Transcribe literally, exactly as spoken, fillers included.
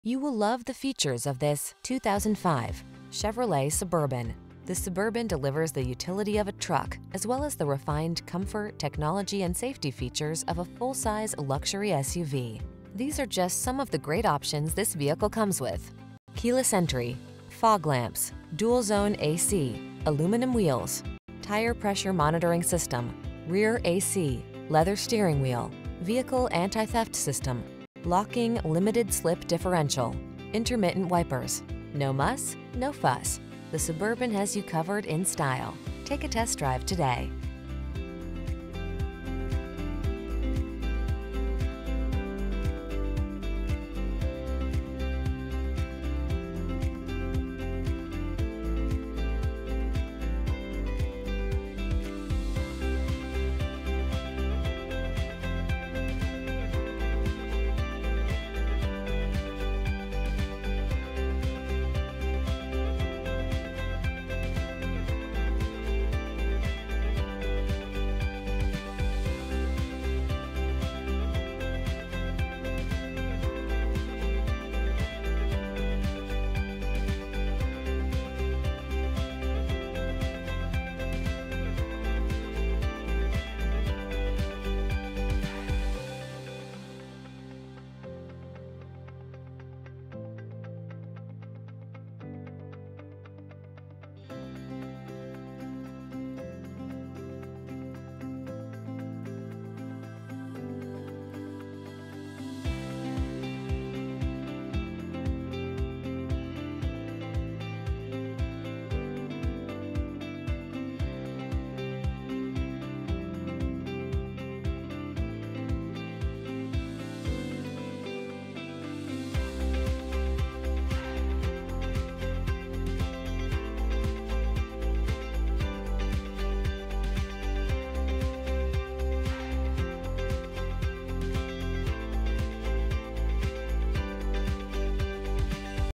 You will love the features of this two thousand five Chevrolet Suburban. The Suburban delivers the utility of a truck, as well as the refined comfort, technology, and safety features of a full-size luxury S U V. These are just some of the great options this vehicle comes with: keyless entry, fog lamps, dual zone A C, aluminum wheels, tire pressure monitoring system, rear A C, leather steering wheel, vehicle anti-theft system, locking limited slip differential, intermittent wipers. No muss, no fuss. The Suburban has you covered in style. Take a test drive today.